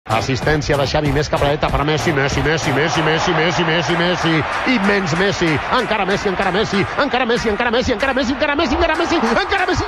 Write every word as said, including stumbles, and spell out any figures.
Assistència de Xavi, més cap a la dreta per Messi, Messi, Messi, Messi, Messi, Messi, Messi, Messi, immens Messi, encara Messi, encara Messi, encara Messi, encara Messi, encara Messi, encara Messi, encara Messi, encara Messi,